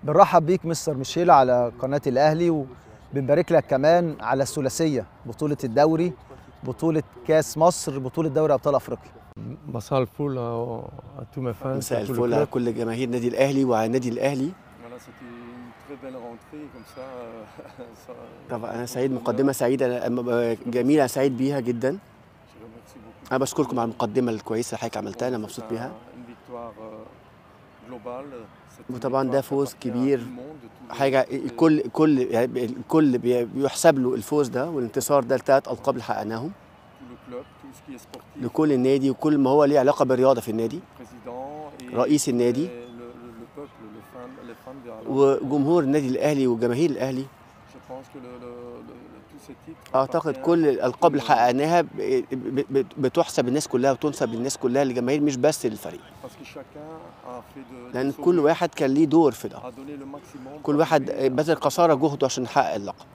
بنرحب بيك مستر ميشيل على قناة الأهلي، وبنبارك لك كمان على الثلاثية، بطولة الدوري، بطولة كاس مصر، بطولة دوري أبطال أفريقيا. مساء الفل à tous mes fans, مساء à tout le الفل على club. كل جماهير نادي الاهلي وعلى النادي الاهلي. Voilà, c'était une très belle rentrée comme ça. طبعا انا سعيد، مقدمه سعيده جميله، سعيد بيها جدا. Je remercie beaucoup. انا بشكركم على المقدمه الكويسه اللي حضرتك عملتها، انا مبسوط بيها. Une victoire globale. وطبعا ده فوز كبير، حاجه الكل بيحسب له الفوز ده والانتصار ده، الثلاث القاب اللي حققناهم لكل النادي وكل ما هو ليه علاقه بالرياضه في النادي، رئيس النادي وجمهور النادي الاهلي وجماهير الاهلي. اعتقد كل الالقاب اللي حققناها بتحسب الناس كلها وتنسب للناس كلها، للجماهير مش بس للفريق، لان كل واحد كان ليه دور في ده، كل واحد بذل قصارى جهده عشان يحقق اللقب.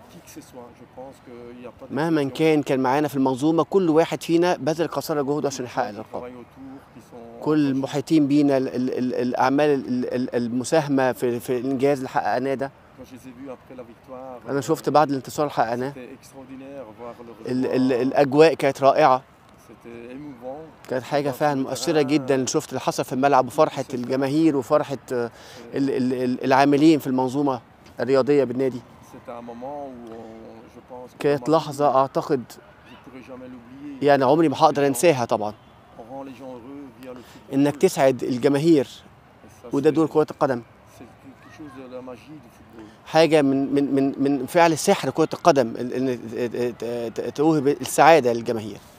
مهما كان معانا في المنظومه، كل واحد فينا بذل قصارى جهده عشان يحقق اللقب. كل المحيطين بينا، الاعمال المساهمه في الانجاز اللي حققناه ده. أنا شفت بعد الانتصار اللي حققناه، الأجواء كانت رائعة، كانت حاجة فعلا مؤثرة جدا. شفت اللي حصل في الملعب وفرحة الجماهير وفرحة العاملين في المنظومة الرياضية بالنادي. كانت لحظة أعتقد يعني عمري ما هقدر أنساها. طبعا إنك تسعد الجماهير، وده دور كرة القدم، حاجة من فعل سحر كرة القدم، ان توهب السعادة للجماهير.